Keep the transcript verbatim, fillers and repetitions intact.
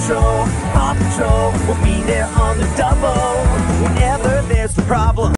Patrol, Paw Patrol, we'll be there on the double whenever there's a problem.